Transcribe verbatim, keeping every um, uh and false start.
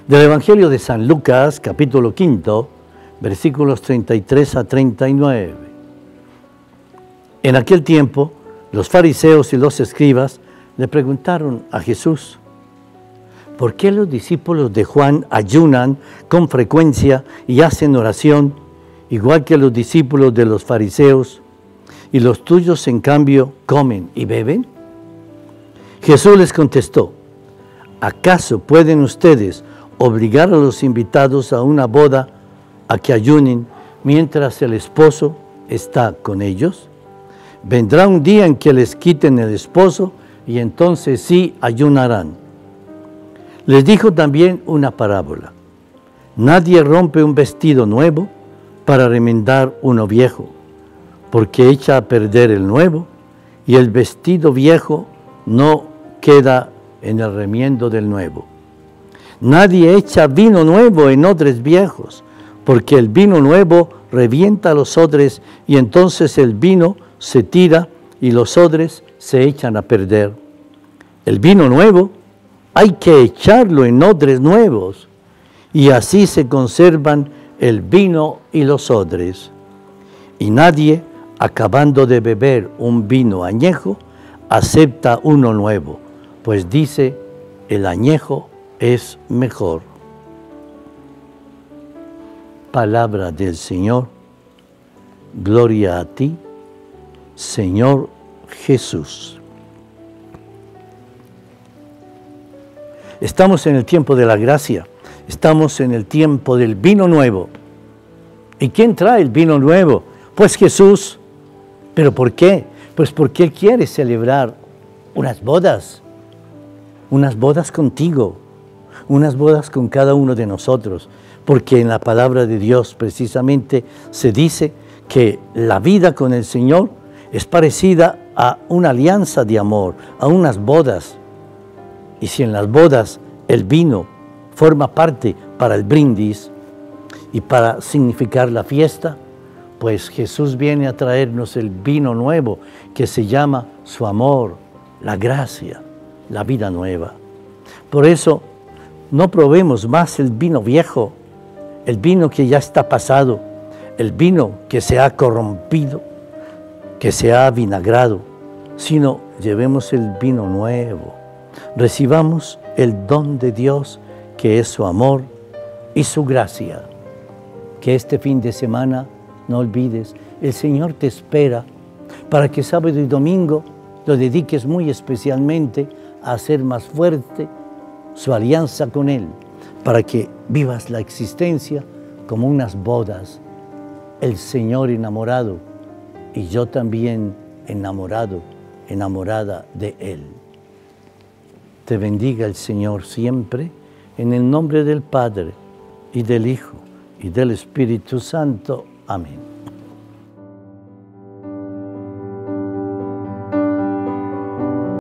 Del Evangelio de San Lucas, capítulo quinto, versículos treinta y tres a treinta y nueve. En aquel tiempo, los fariseos y los escribas le preguntaron a Jesús: ¿por qué los discípulos de Juan ayunan con frecuencia y hacen oración, igual que los discípulos de los fariseos, y los tuyos, en cambio, comen y beben? Jesús les contestó: ¿acaso pueden ustedes obligar a los invitados a una boda a que ayunen mientras el esposo está con ellos? Vendrá un día en que les quiten el esposo y entonces sí ayunarán. Les dijo también una parábola: nadie rompe un vestido nuevo para remendar uno viejo, porque echa a perder el nuevo y el vestido viejo no queda en el remiendo del nuevo. Nadie echa vino nuevo en odres viejos, porque el vino nuevo revienta los odres y entonces el vino se tira y los odres se echan a perder. El vino nuevo hay que echarlo en odres nuevos, y así se conservan el vino y los odres. Y nadie, acabando de beber un vino añejo, acepta uno nuevo, pues dice: el añejo es mejor. Palabra del Señor. Gloria a ti, Señor Jesús. Estamos en el tiempo de la gracia, estamos en el tiempo del vino nuevo. ¿Y quién trae el vino nuevo? Pues Jesús. ¿Pero por qué? Pues porque Él quiere celebrar unas bodas, unas bodas contigo, unas bodas con cada uno de nosotros, porque en la palabra de Dios precisamente se dice que la vida con el Señor es parecida a una alianza de amor, a unas bodas. Y si en las bodas el vino forma parte para el brindis y para significar la fiesta, pues Jesús viene a traernos el vino nuevo que se llama su amor, la gracia, la vida nueva. Por eso no probemos más el vino viejo, el vino que ya está pasado, el vino que se ha corrompido, que se ha vinagrado, sino llevemos el vino nuevo. Recibamos el don de Dios, que es su amor y su gracia. Que este fin de semana, no olvides, el Señor te espera para que sábado y domingo lo dediques muy especialmente a hacer más fuerte su alianza con Él, para que vivas la existencia como unas bodas. El Señor enamorado y yo también enamorado, enamorada de Él. Te bendiga el Señor siempre, en el nombre del Padre, y del Hijo, y del Espíritu Santo. Amén.